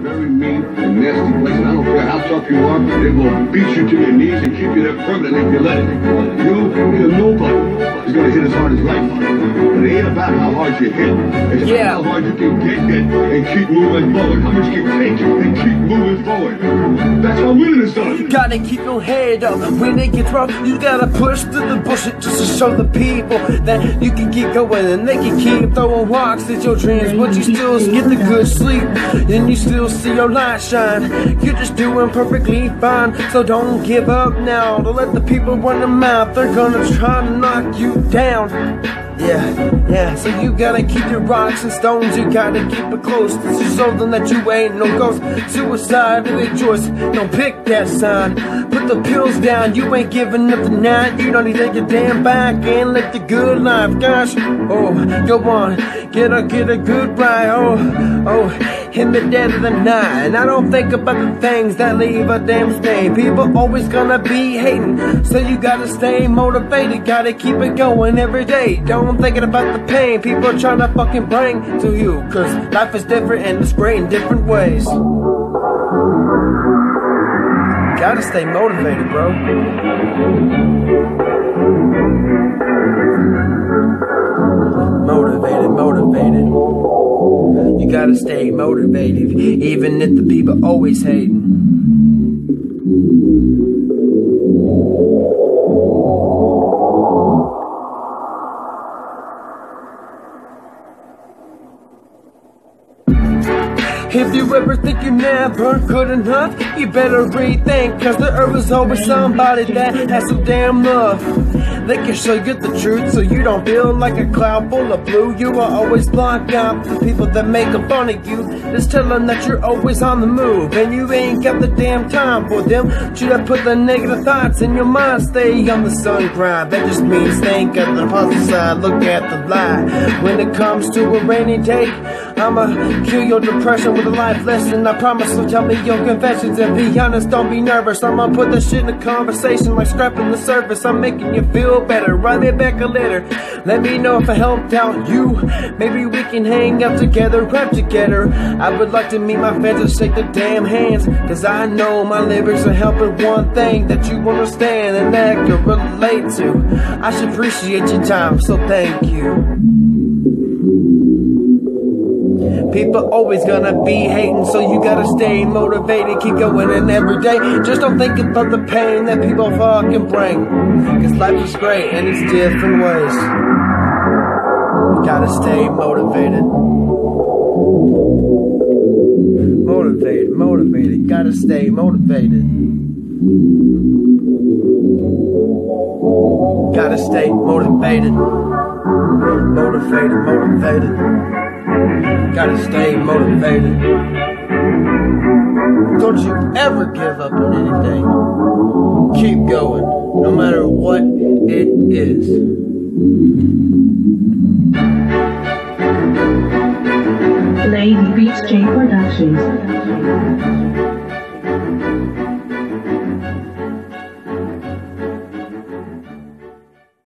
very mean and nasty place, and I don't care how tough you are, they will beat you to your knees and keep you there permanently if you let it. Nobody is going to hit as hard as life. But it ain't about how hard you hit. It's about how hard you can get hit and keep moving forward. How much you can take and keep moving forward. That's how winning is done. You gotta keep your head up when it gets rough. You gotta push through the bullshit just to show the people that you can keep going and they can keep throwing rocks at your dreams, but you still get the good sleep and you still see your light shine. You're just doing perfectly fine, so don't give up now. Don't let the people run their mouth, they're gonna try to knock you down. Yeah, so you gotta keep your rocks and stones, you gotta keep it close. This is something that you ain't no ghost. Suicide and a choice, don't pick that sign. Put the pills down, you ain't giving up tonight. You don't need to take your damn back and live the good life. Gosh, go on, get a good ride. Hit me dead of the night. And I don't think about the things that leave a damn stain. People always gonna be hating, so you gotta stay motivated. Gotta keep it going every day. Don't think about the pain people are trying to fucking bring to you, cause life is different and it's great in different ways. Gotta stay motivated, bro. Motivated. You gotta stay motivated, even if the people always hating. If you ever think you're never good enough, you better rethink, cause there is always somebody that has some damn love. They can show you the truth so you don't feel like a cloud full of blue. You will always block out the people that make fun of you. Just tell them that you're always on the move and you ain't got the damn time for them. Should have put the negative thoughts in your mind, stay on the sun grind. That just means think of the positive side, look at the light. When it comes to a rainy day, I'ma kill your depression with a life lesson, I promise. So tell me your confessions and be honest, don't be nervous. I'ma put this shit in a conversation like scrapping the surface. I'm making you feel better, write me back a letter. Let me know if I helped out you. Maybe we can hang out together, rap together. I would like to meet my fans and shake the damn hands, cause I know my lyrics are helping one thing that you understand and that you relate to. I should appreciate your time, so thank you. People always gonna be hating, so you gotta stay motivated, keep going in every day. Just don't think about the pain that people fucking bring, cause life is great and it's different ways. You gotta stay motivated. Motivated, gotta stay motivated. Gotta stay motivated. Motivated. Gotta stay motivated. Don't you ever give up on anything. Keep going, no matter what it is. Lady Beats J Productions.